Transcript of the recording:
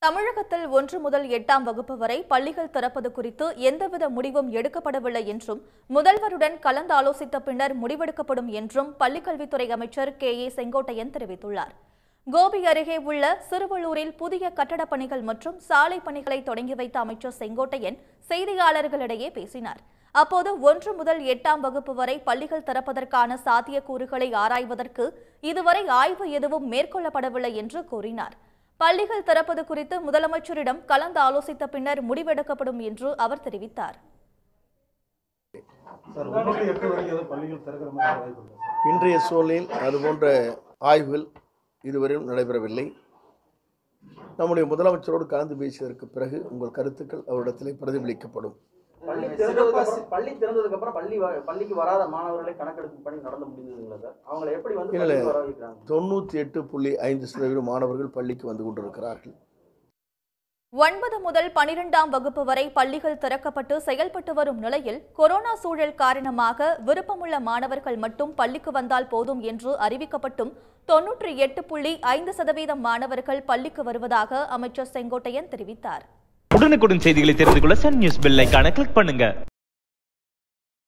தமிழகத்தில் 1 முதல் 8ஆம் வகுப்பு வரை பள்ளிகள் திறப்பது குறித்து எந்தவித முடிவும் எடுக்கப்படவில்லை என்றும் முதல்வருடன் கலந்தாலோசித்த பின்னர் முடிவெடுக்கப்படும் என்றும் பள்ளிக்கல்வித்துறை அமைச்சர் கே.ஏ. செங்கோட்டையன் தெரிவித்துள்ளார். கோபி அருகே உள்ள சிறுவள்ளூரில் புதிய கட்டடப் பணிகள் மற்றும் சாலை பணிகளை தொடங்கி வைத்த அமைச்சர் செங்கோட்டையன் செய்தியாளர்களிடையே பேசினார். அப்போது 1 முதல் 8ஆம் வகுப்பு வரை பள்ளிகள் திறப்பதற்கான சாத்தியக்கூறுகளை ஆராய்வதற்கு இதுவரை ஆய்வு எதுவும் மேற்கொள்ளப்படவில்லை என்று கூறினார். பள்ளிகள் திறப்பது குறித்து முதலமைச்சரிடம் கலந்து ஆலோசித்த பின்னர் முடிவெடுக்கப்படும் என்று அவர் தெரிவித்தார். இன்றைய சூழலில் அதுபோன்ற ஆய்வுகள் இதுவரையும் நடைபெறவில்லை. நம்முடைய முதலமைச்சரோடு கலந்து பேசியதற்கு பிறகு உங்கள் கருத்துக்கள் அவரிடத்திலே பிரதிபலிக்கப்படும். பள்ளி திறந்ததுக்கு அப்புறம் பள்ளிக்கு வராத மாணவர்களை கணக்கெடுக்கும் பணி நடந்து முடிந்ததுங்களா சார்? அவங்களை எப்படி வந்து 98.5% மாணவர்கள் பள்ளிக்கு வந்து கொண்டிருக்கிறார்கள். 9 முதல் 12ஆம் வகுப்பு வரை பள்ளிகள் திறக்கப்பட்டு செயல்பட்டு வரும் நிலையில் கொரோனா சூழல் காரணமாக விருப்பமுள்ள மாணவர்கள் மட்டும் பள்ளிக்கு வந்தால் போதும் என்று அறிவிக்கப்பட்டும் 98.5% மாணவர்கள் பள்ளிக்கு வருவதாக அமைச்சர் செங்கோட்டையன் தெரிவித்தார். உடனுக்குடன் செய்திகளை தெரிந்து கொள்ள சன் நியூஸ் பெல் ஐகானை கிளிக் பண்ணுங்க.